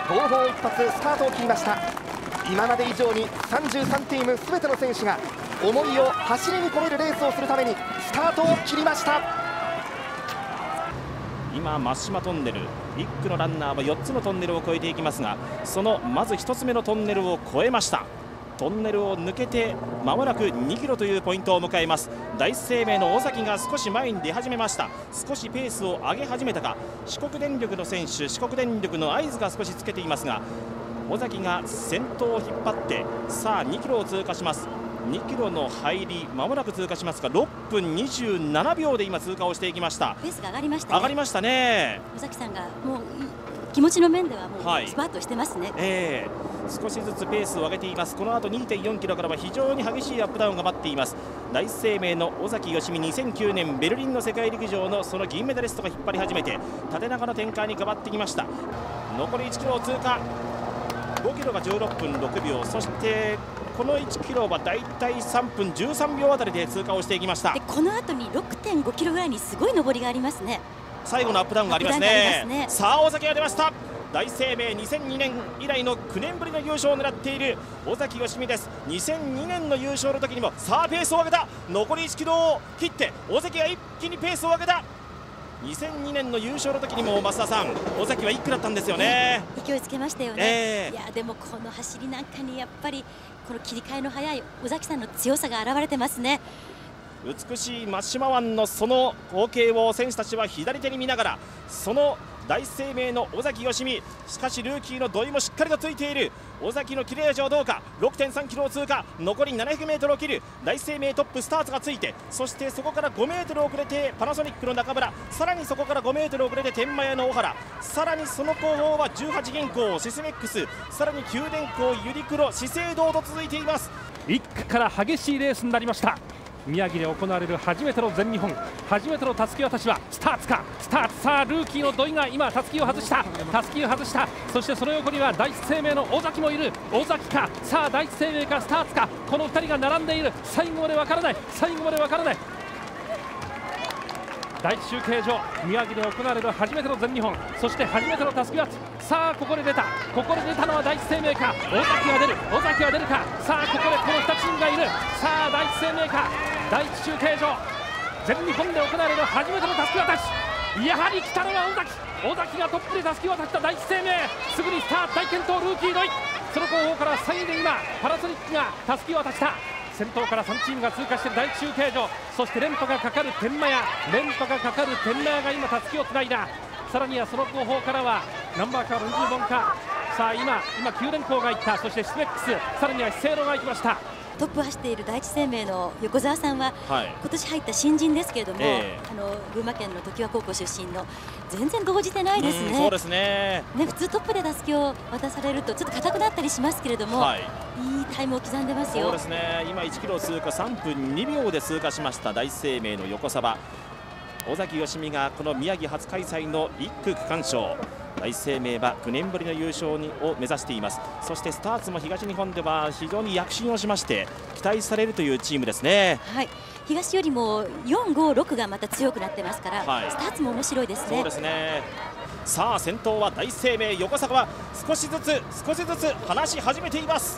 号砲一発スタートを切りました。今まで以上に33チーム全ての選手が思いを走りに込めるレースをするためにスタートを切りました。 今、松島トンネル、1区のランナーは4つのトンネルを越えていきますが、そのまず1つ目のトンネルを越えました。トンネルを抜けてまもなく2キロというポイントを迎えます。第一生命の尾崎が少し前に出始めました。少しペースを上げ始めたか。四国電力の選手、四国電力の合図が少しつけていますが、尾崎が先頭を引っ張ってさあ2キロを通過します。2キロの入りまもなく通過しますが、6分27秒で今通過をしていきました。 ペースが上がりましたね。 上がりましたね。 尾崎さんがもう気持ちの面ではもうスパートしてますね。 少しずつペースを上げています。この後 2.4 キロからは非常に激しいアップダウンが待っています。第一生命の尾崎義美、2009年ベルリンの世界陸上のその銀メダリストが引っ張り始めて縦長の展開に変わってきました。残り1キロを通過、5キロが16分6秒、そしてこの1キロはだいたい3分13秒あたりで通過をしていきました。 でこの後に 6.5 キロぐらいにすごい上りがありますね。 最後のアップダウンがありますね。さあ尾崎が出ました。大生命2002年以来の9年ぶりの優勝を狙っている尾崎義美です。2002年の優勝の時にもさあペースを上げた。残り1キロを切って尾崎が一気にペースを上げた。2002年の優勝の時にも増田さん、尾崎は1区だったんですよね。 勢いつけましたよね。いやでもこの走りなんかにやっぱりこの切り替えの早い尾崎さんの強さが現れてますね。 美しい松島湾のその光景を選手たちは左手に見ながら、その大生命の尾崎義美、しかしルーキーの土井もしっかりとついている。尾崎の切れ味はどうか。 6.3 キロを通過、残り700メートルを切る。大生命トップスターツがついて、そしてそこから5メートル遅れてパナソニックの中村、さらにそこから5メートル遅れて天満屋の小原、さらにその後方は18銀行、シスメックス、さらに九電工、ユニクロ、資生堂と続いています。 1区から激しいレースになりました。宮城で行われる初めての全日本、初めてのたすき渡しはスターツか。スターツ、さあルーキーの土井が今たすきを外した。そしてその横には第一生命の尾崎もいる。尾崎か、さあ第一生命かスターツか、この2人が並んでいる。最後までわからない。第一中継所、宮城で行われる初めての全日本、そして初めてのたすき渡し。さあここで出たのは第一生命か。尾崎が出るか。さあここでこの2チームがいる。さあ第一生命か。第一中継所、全日本で行われる初めてのたすき渡し。やはり来たのは尾崎がトップでたすき渡した第一生命。すぐにスタート、大健闘ルーキー土井。その後方から3位で今パナソニックがたすき渡した。先頭から3チームが通過している第一中継所、そして連覇がかかる天満屋が今たすきをつないだ。さらにはその後方からはナンバーカード20番か。さあ今九電工がいった。そしてシスメックス、さらには資生堂が行きました。 トップを走っている第一生命の横澤さんは、今年入った新人ですけれども、群馬県の常盤高校出身の全然動じてないですね。 そうですね。 普通トップでたすきを渡されるとちょっと硬くなったりしますけれども、いいタイムを刻んでますよ。 そうですね。今1キロ通過3分2秒で通過しました第一生命の横澤。尾崎義美がこの宮城初開催の1区区間賞。第一生命は9年ぶりの優勝を目指しています。そしてスターツも東日本では非常に躍進をしまして期待されるというチームですね。 東よりも4、5、6がまた強くなってますから、スターツも面白いですね。 そうですね。さあ先頭は第一生命、横坂は少しずつ離し始めています。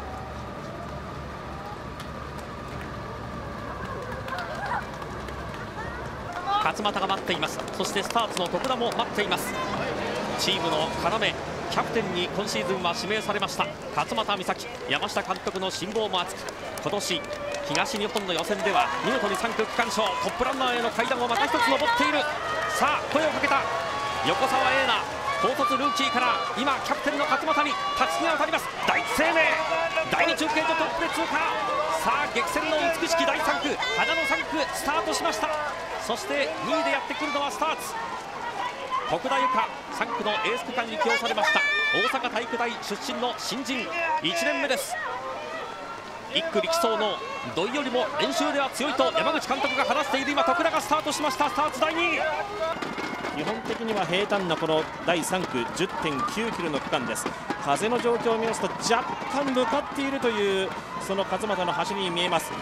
勝俣が待っています。そしてスターツの徳田も待っています。チームの要、キャプテンに今シーズンは指名されました勝俣美咲。山下監督の辛抱も厚く、今年東日本の予選では見事に3区区間賞、トップランナーへの階段をまた一つ登っている。さあ声をかけた横澤英奈、高卒ルーキーから今キャプテンの勝俣にたすきが渡ります。第一生命、第2中継所トップで通過。さあ激戦の美しき第3区、花の3区スタートしました。そして2位でやってくるのはスターツ、徳田由香、3区のエース区間に起用されました大阪体育大出身の新人1年目です。1区力走の土井よりも練習では強いと山口監督が話している今徳田がスタートしました。スターツ第2位。 基本的には平坦なこの第3区 10.9 キロの区間です。風の状況を見ますと若干向かっているというその勝俣の走りに見えます。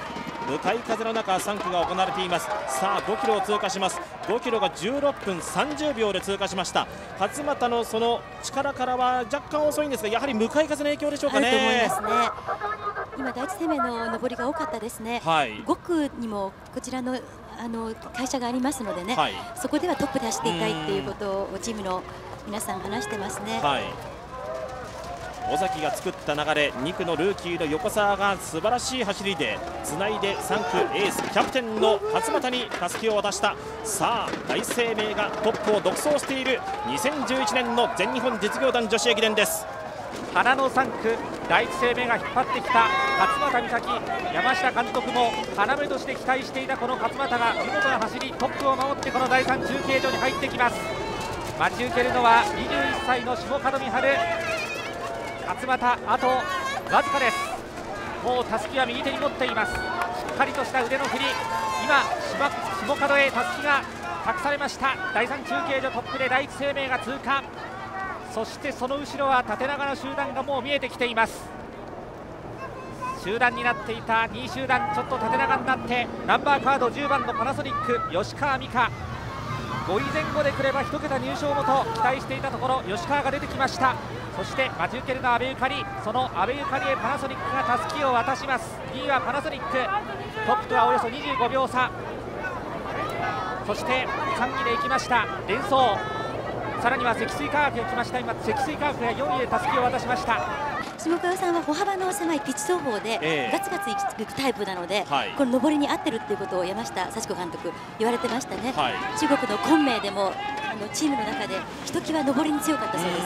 向かい風の中3区が行われています。さあ5キロを通過します。5キロが16分30秒で通過しました。勝俣のその力からは若干遅いんですが、やはり向かい風の影響でしょうかね。 あると思いますね。今第一生命の上りが多かったですね。5区にもこちらの会社がありますのでね、そこではトップで走っていたいっていうことをチームの皆さん話してますね。 尾崎が作った流れ、2区のルーキーの横澤が素晴らしい走りでつないで3区エースキャプテンの勝俣にたすきを渡した。さあ第一生命がトップを独走している2011年の全日本実業団女子駅伝です。 花の3区、第一生命が引っ張ってきた勝俣美咲、山下監督も要として期待していたこの勝俣が見事な走り、トップを守ってこの第3中継所に入ってきます。待ち受けるのは21歳の下門美晴。勝俣あとわずかです。もうたすきは右手に持っています。しっかりとした腕の振り、今下門へたすきが託されました。第3中継所トップで第一生命が通過。そしてその後ろは縦長の集団がもう見えてきています。集団になっていた2位集団、ちょっと縦長になってナンバーカード10番のパナソニック吉川美香、5位前後でくれば1桁入賞もと期待していたところ、吉川が出てきました。そして待ち受けるのは阿部ゆかり、その阿部ゆかりへパナソニックがたすきを渡します。2位はパナソニック、トップとはおよそ25秒差。そして3位で行きましたデンソー、さらには積水化学が来ました。今積水化学が4位でたすきを渡しました。 下川さんは歩幅の狭いピッチ走法でガツガツいくタイプなので、この上りに合ってるっていうことを山下幸子監督言われてましたね。中国の昆明でもチームの中でひときわ上りに強かったそうです。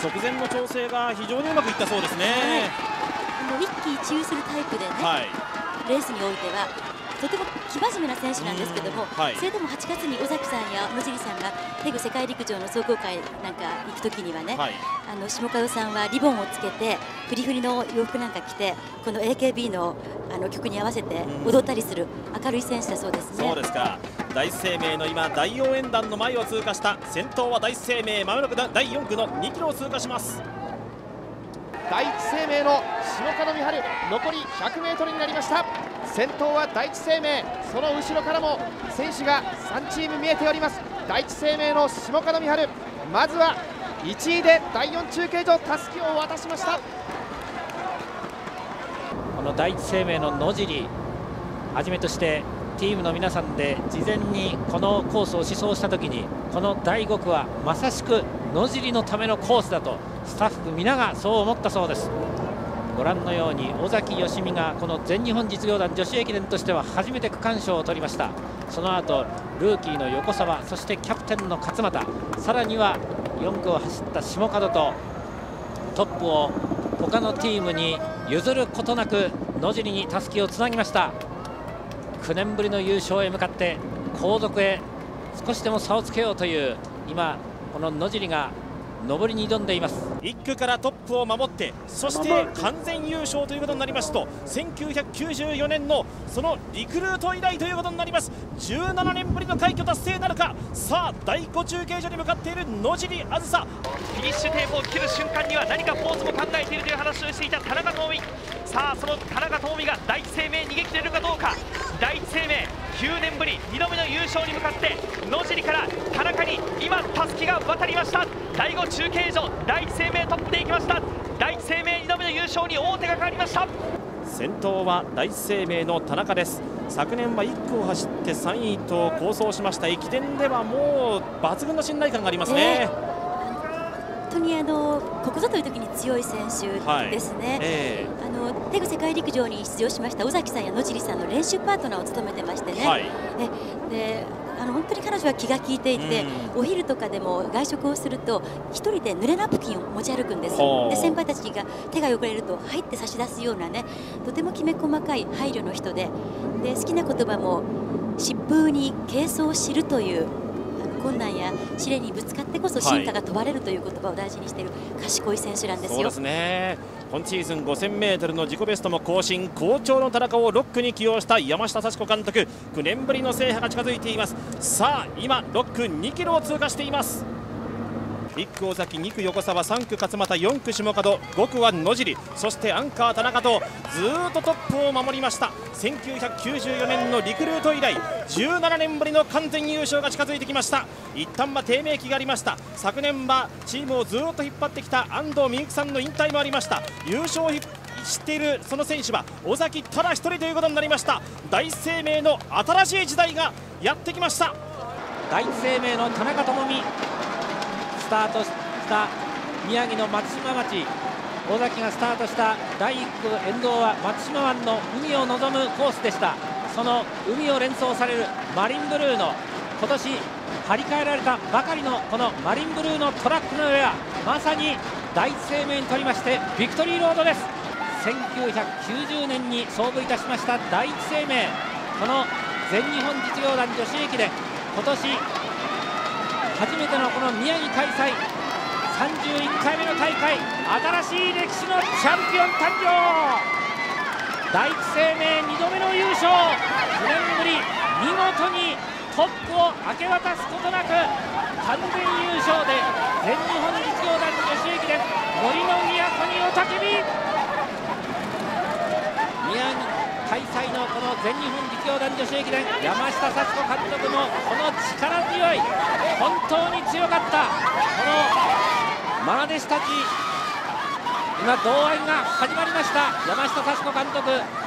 直前の調整が非常にうまくいったそうですね。 一喜一憂するタイプでね、レースにおいてはとても生真面目な選手なんですけども、それでも8月に尾崎さんや野尻さんがテグ世界陸上の壮行会なんか行くときにはね、下川さんはリボンをつけてフリフリの洋服なんか着てこの AKB の曲に合わせて踊ったりする明るい選手だそうですね。 そうですか。第一生命の今大応援団の前を通過した。先頭は第一生命、まもなく第4区の2キロを通過します。 第一生命の下門美晴、残り 100m になりました。先頭は第一生命、その後ろからも選手が3チーム見えております。第一生命の下門美晴、まずは1位で第4中継所たすきを渡しました。 この第一生命の野尻はじめとしてチームの皆さんで事前にこのコースを試走したときに、この第5区はまさしく野尻のためのコースだとスタッフ皆がそう思ったそうです。ご覧のように尾崎義美がこの全日本実業団女子駅伝としては初めて区間賞を取りました。その後ルーキーの横澤、そしてキャプテンの勝俣、さらには4区を走った下門とトップを他のチームに譲ることなく野尻にたすきをつなぎました。9年ぶりの優勝へ向かって後続へ少しでも差をつけようという今この野尻が上りに挑んでいます。 1区からトップを守って、そして完全優勝ということになりますと、1994年のそのリクルート以来ということになります。17年ぶりの快挙達成なるか。さあ第5中継所に向かっている野尻あずさ、 フィニッシュテープを切る瞬間には何かポーズも考えているという話をしていた田中智美。さあその田中智美が第一生命逃げ切れるかどうか。第一生命9年ぶり2度目の優勝に向かって野尻から田中に今たすきが渡りました。第5中継所第一生命トップで行きました。第一生命2度目の優勝に王手がかかりました。 先頭は第一生命の田中です。昨年は1区を走って3位と好走しました。駅伝ではもう抜群の信頼感がありますね。 本当にここぞという時に強い選手ですね。テグ世界陸上に出場しました尾崎さんや野尻さんの練習パートナーを務めてましてね、で本当に彼女は気が利いていて、お昼とかでも外食をすると1人で濡れナプキンを持ち歩くんです。で先輩たちが手が汚れると入って差し出すようなね、とてもきめ細かい配慮の人で、好きな言葉も疾風に軽装を知るという困難や試練にぶつかってこそ進化が問われるという言葉を大事にしている賢い選手なんですよ。 そうですね。今シーズン 5000m の自己ベストも更新、好調の田中を6区に起用した山下幸子監督、9年ぶりの制覇が近づいています。さあ今6区2キロを通過しています。 1区尾崎、2区横澤、3区勝俣、4区下門、5区は野尻、そしてアンカー田中とずっとトップを守りました。1994年のリクルート以来17年ぶりの完全優勝が近づいてきました。一旦は低迷期がありました。昨年はチームをずっと引っ張ってきた安藤美幸さんの引退もありました。優勝を知っているその選手は尾崎ただ一人ということになりました。第一生命の新しい時代がやってきました。 第一生命の田中智美、スタートした宮城の松島町、尾崎がスタートした第1区沿道は松島湾の海を望むコースでした。その海を連想されるマリンブルーの今年張り替えられたばかりのこのマリンブルーのトラックの上はまさに第一生命にとりましてビクトリーロードです。1990年に創部いたしました第一生命、この全日本実業団女子駅伝、今年初めてのこの宮城開催31回目の大会、新しい歴史のチャンピオン誕生。第一生命2度目の優勝、9年ぶり見事にトップを明け渡すことなく完全優勝で全日本実業団女子駅伝森の都に雄たけび。宮城開催のこの全日本実業団女子駅伝、山下幸子監督のこの力強い、本当に強かったこの愛弟子たち、今同愛が始まりました。山下幸子監督